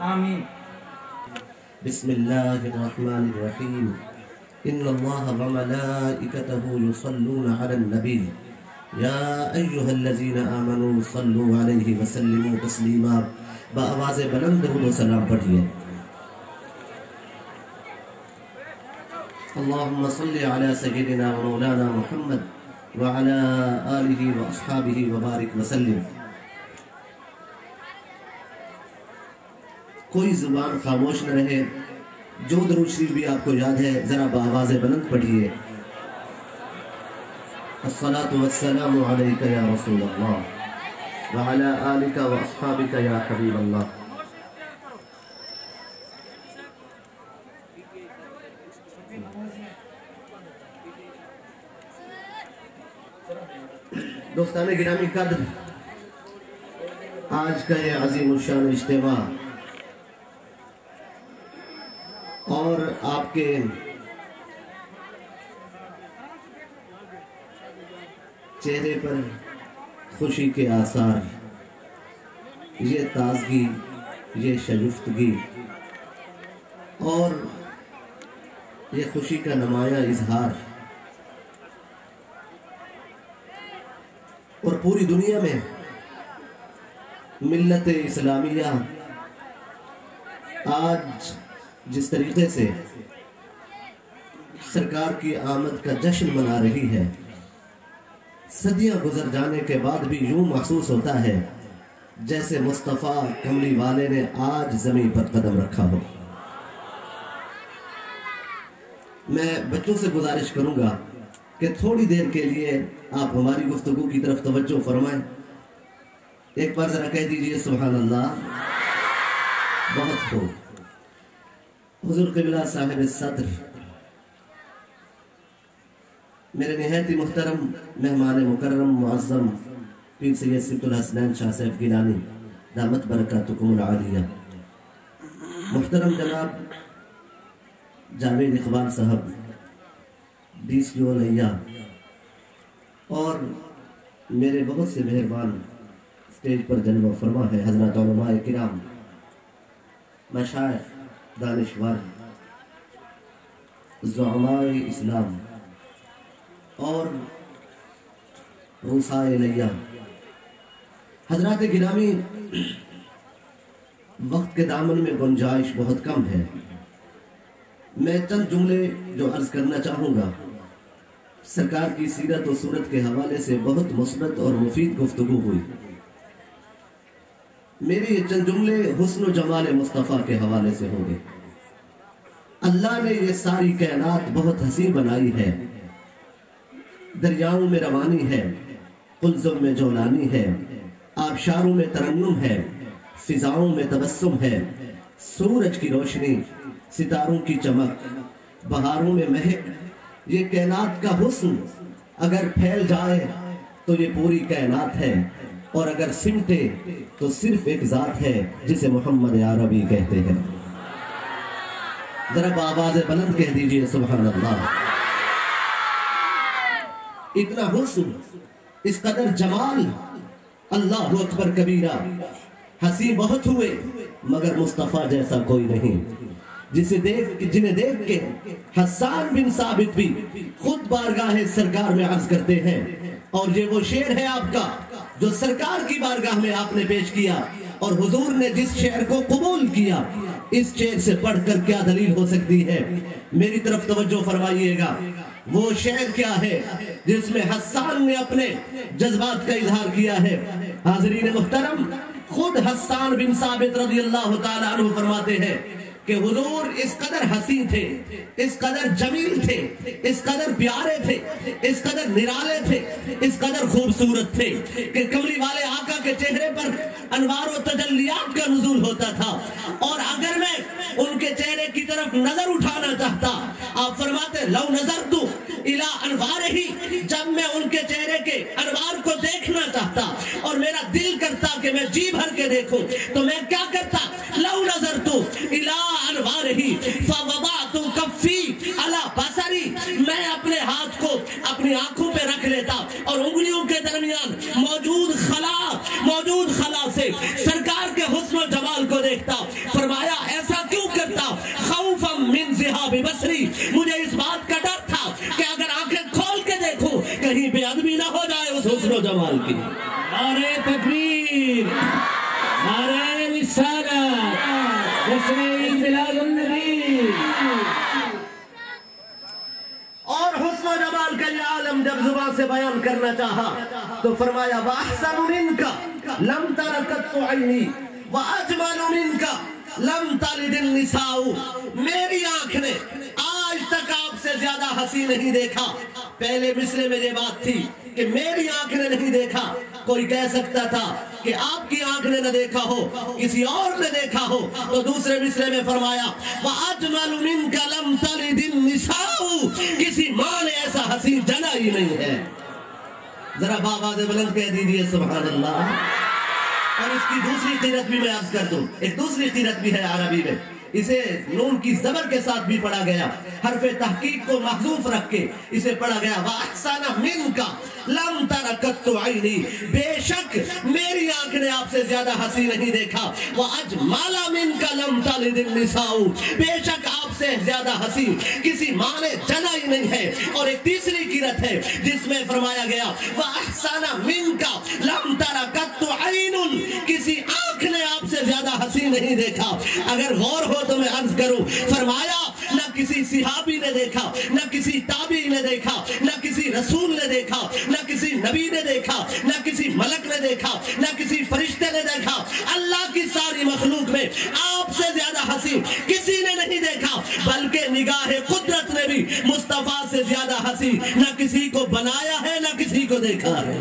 آمین. بسم الله الرحمن الرحيم إن الله وملائكته يصلون على النبي يا أيها الذين آمنوا صلوا عليه وسلموا تسليما. بآواز بلند درود و سلام پڑھیے. اللهم صل على سيدنا ومولانا محمد وعلى آله وأصحابه وبارك وسلم. کوئی زبان خاموش نہ رہے. جو درود شریف بھی آپ کو یاد ہے ذرا بآواز بلند پڑھیے. الصلاة والسلام عليك يا رسول الله وعلى آلك وأصحابك يا حبيب الله. دوستان گرامی قدر، آج کا یہ عظیم الشان اجتماع اور آپ کے چہرے پر خوشی کے آثار، یہ تازگی، یہ شگفتگی اور یہ خوشی کا نمایاں اظہار اور پوری دنیا میں ملت اسلامیہ آج جس طریقے سے سرکار کی آمد کا جشن منا رہی ہے، صدیاں گزر جانے کے بعد بھی یوں محسوس ہوتا ہے جیسے مصطفیٰ کملی والے نے آج زمین پر قدم رکھا ہو. میں بچوں سے گزارش کروں گا کہ تھوڑی دیر کے لیے آپ ہماری گفتگو کی طرف توجہ فرمائیں. ایک بار ذرا کہہ دیجئے سبحان اللہ. بہت خوب. حضور قبلہ صاحب صدر، میرے نہایت ہی محترم مہمان مکرم معظم پیر سید سبت الحسنین شاہ صاحب گیلانی دامت برکاتکم العالیہ، محترم جناب جاوید اقبال صاحب DCO لیا، اور میرے بہت سے مہربان سٹیج پر جلوہ فرما ہے حضرات علماء کرام، مشائخ، دانشور، زعماء اسلام اور روسائے لیا. حضرات گرامی، وقت کے دامن میں گنجائش بہت کم ہے. میں چند جملے جو عرض کرنا چاہوں گا، سرکار کی سیرت و صورت کے حوالے سے بہت مثبت اور مفید گفتگو ہوئی. میرے یہ چند جملے حسن و جمال مصطفیٰ کے حوالے سے ہوں گے. اللہ نے یہ ساری کائنات بہت حسین بنائی ہے. دریاؤں میں روانی ہے، قلزم میں جولانی ہے، آبشاروں میں ترنم ہے، فضاؤں میں تبسم ہے، سورج کی روشنی، ستاروں کی چمک، بہاروں میں مہک. یہ کائنات کا حسن اگر پھیل جائے تو یہ پوری کائنات ہے، اور اگر سمٹے تو صرف ایک ذات ہے جسے محمد عربی کہتے ہیں. ذرا بآواز بلند کہہ دیجئے سبحان اللہ. اتنا حسن، اس قدر جمال، اللہ اکبر کبیرہ. ہنسی بہت ہوئے مگر مصطفیٰ جیسا کوئی نہیں. جنہیں دیکھ کے حسان بن ثابت بھی خود بارگاہ سرکار میں عرض کرتے ہیں، اور یہ وہ شعر ہے آپ کا جو سرکار کی بارگاہ میں آپ نے پیش کیا، اور حضور نے جس شعر کو قبول کیا، اس شعر سے پڑھ کر کیا دلیل ہو سکتی ہے؟ میری طرف توجہ فرمائیے گا. وہ شعر کیا ہے جس میں حسان نے اپنے جذبات کا اظہار کیا ہے؟ حاضرین محترم، خود حسان بن ثابت رضی اللہ تعالیٰ عنہ فرماتے ہیں کہ حضور اس قدر حسین تھے، اس قدر جمیل تھے، اس قدر پیارے تھے، اس قدر نرالے تھے، اس قدر خوبصورت تھے کہ کملی والے آقا کے چہرے پر انوار و تجلیات کا نزول ہوتا تھا. اور اگر میں ان کے چہرے کی طرف نظر اٹھانا چاہتا، آپ فرماتے لو نظرت الی انوارہی، جب میں ان کے چہرے کے انوار کو دیکھنا چاہتا اور میرا دل کرتا کہ میں جی بھر کے دیکھوں، تو میں کیا کرتا؟ لو نظرت الی انوارہی فوضعت کفی علی بصری، میں اپنے ہاتھ کو اپنی آنکھوں پہ رکھ لیتا اور انگلیوں کے درمیان موجود خلا سے سرکار کے حسن و جمال کو دیکھتا. فرمایا اور حسن و جمال کا یہ عالم جب زبان سے بیان کرنا چاہا تو فرمایا وَأَحْسَنُ مِنْكَ لَمْ تَرَ قَطُّ عَيْنِي وَأَجْمَلُ مِنْكَ لَمْ تَلِدِ النِّسَاءُ میری آنکھ نے آج تک آپ سے زیادہ حسین نہیں دیکھا. پہلے مصرے میں یہ بات تھی کہ میری آنکھ نے نہیں دیکھا. کوئی کہہ سکتا تھا کہ آپ کی آنکھ نے نہ دیکھا ہو, کسی اور نے دیکھا ہو, تو دوسرے مصرے میں فرمایا وَأَجْمَلُ مِنْكَ لَمْ تَلِدِ النِّسَاءُ کسی ماں نے ایسا حسین جنا ہی نہیں ہے. ذرا بآواز بلند کہہ دیجئے سبحان اللہ. اور اس کی دوسری قرأت بھی میں عرض کر دوں, ایک دوسری قرأت بھی ہے عربی میں, اسے نون کی زبر کے ساتھ بھی پڑھا گیا, حرف تحقیق کو محذوف رکھ کے اسے پڑھا گیا وَأَحْسَنَ مِنْكَ لَمْ تَرَ قَطُّ عَيْنِي بے شک میری آنکھ نے آپ سے زیادہ حسین نہیں دیکھا. وَأَجْمَلَ مِنْكَ لَمْ تَلِدِ النِّسَاءُ بے شک آپ سے زیادہ حسین کسی ماں نے جنا ہی نہیں ہے. اور ایک تیسری قرأت ہے جس میں فرمایا گیا وَأَحْسَنَ مِنْكَ لَمْ تَرَ قَطُّ عَيْنٌ کسی آنکھ نے آپ سے زیادہ حسین نہیں دیکھا. اگر غور ہو تو میں عرض کروں, فرمایا نہ کسی صحابی نے دیکھا, نہ کسی تابعی نے دیکھا, نہ کسی رسول نے دیکھا, نہ کسی نبی نے دیکھا, نہ کسی ملک نے دیکھا, نہ کسی فرشتے نے دیکھا. اللہ کی ساری مخلوق میں آپ سے زیادہ حسین کسی نے نہیں دیکھا, بلکہ نگاہ قدرت نے بھی مصطفیٰ سے زیادہ حسین نہ کسی کو بنایا ہے نہ کسی کو دیکھا ہے.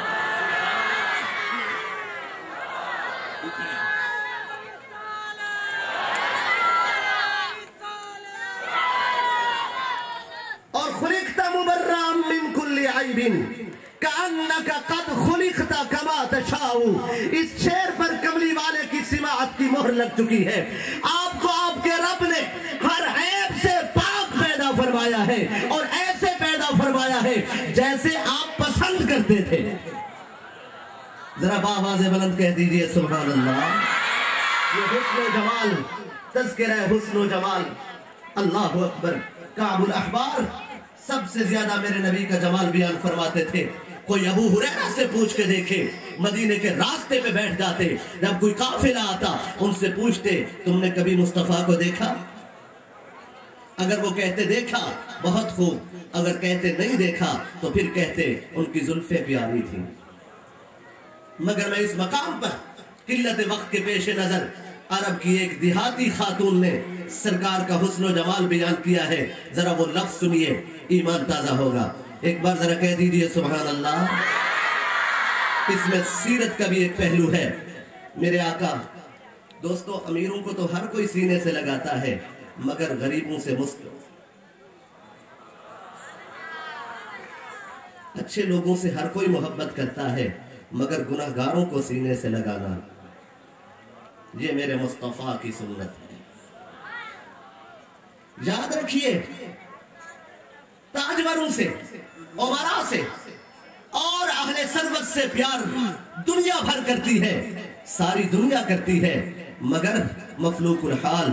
کأنک قد خلقت کما تشاء اس شعر پر کملی والے کی سماعت کی مہر لگ چکی ہے. آپ کو آپ کے رب نے ہر عیب سے پاک پیدا فرمایا ہے اور ایسے پیدا فرمایا ہے جیسے آپ پسند کرتے تھے. ذرا بآواز بلند کہہ دیجئے سبحان اللہ. یہ حسن و جمال, تذکرہ حسن و جمال, اللہ اکبر. کعب الاحبار سب سے زیادہ میرے نبی کا جمال بیان فرماتے تھے. کوئی ابو ہریرہ سے پوچھ کے دیکھے, مدینے کے راستے پہ بیٹھ جاتے, جب کوئی قافلہ آتا ان سے پوچھتے تم نے کبھی مصطفیٰ کو دیکھا؟ اگر وہ کہتے دیکھا بہت خوب, اگر کہتے نہیں دیکھا تو پھر کہتے ان کی زلفیں پیاری تھیں. مگر میں اس مقام پر قلت وقت کے پیش نظر عرب کی ایک دیہاتی خاتون نے سرکار کا حسن و جمال بیان کیا ہے. ذرا وہ لفظ سنیے, ایمان تازہ ہوگا. ایک بار ذرا کہہ دیجئے سبحان اللہ. اس میں سیرت کا بھی ایک پہلو ہے. میرے آقا دوستو, امیروں کو تو ہر کوئی سینے سے لگاتا ہے مگر غریبوں سے اچھے لوگوں سے ہر کوئی محبت کرتا ہے مگر گناہگاروں کو سینے سے لگانا, یہ میرے مصطفیٰ کی سنت ہے. یاد رکھیے, تاجوروں سے, عمراء سے اور اہل ثروت سے پیار دنیا بھر کرتی ہے, ساری دنیا کرتی ہے, مگر مفلوق الحال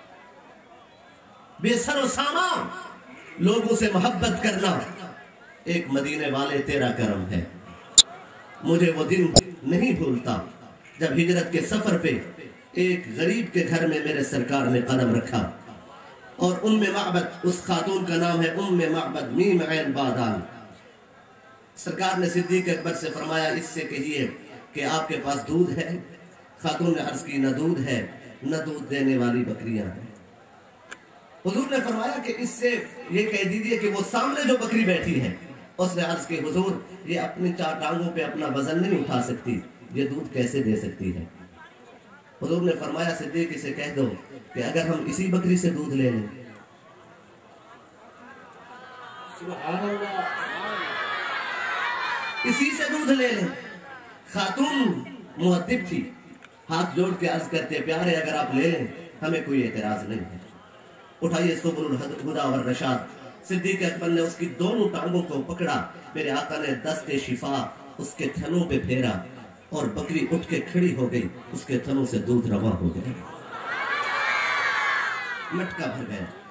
بے سر و سامان لوگوں سے محبت کرنا ایک مدینے والے تیرا کرم ہے. مجھے وہ دن نہیں بھولتا جب ہجرت کے سفر پہ ایک غریب کے گھر میں میرے سرکار نے قدم رکھا, اور ام معبد, اس خاتون کا نام ہے ام معبد میم عین بادان. سرکار نے صدیق اکبر سے فرمایا اس سے کہیے کہ آپ کے پاس دودھ ہے؟ خاتون نے عرض کی نہ دودھ ہے نہ دودھ دینے والی بکریاں ہیں. حضور نے فرمایا کہ اس سے یہ کہہ دیجئے کہ وہ سامنے جو بکری بیٹھی ہے. اس نے عرض کی حضور یہ اپنی 4 ٹانگوں پہ اپنا وزن نہیں اٹھا سکتی, یہ دودھ کیسے دے سکتی ہے؟ حضور نے فرمایا صدیق اسے کہہ دو کہ اگر ہم اسی بکری سے دودھ لے لیں, سبحان اللہ, اسی سے دودھ لے لیں. خاتون مؤدب تھی, ہاتھ جوڑ کے عرض کرتے پیارے اگر آپ لے لیں ہمیں کوئی اعتراض نہیں ہے. اٹھائیے سبل الہدى والرشاد. صدیق اکبر نے اس کی دونوں ٹانگوں کو پکڑا, میرے آقا نے دست شفا اس کے تھنوں پہ پھیرا اور بکری اٹھ کے کھڑی ہو گئی, اس کے تھنوں سے دودھ رواں ہو گیا, مٹکا بھر گیا.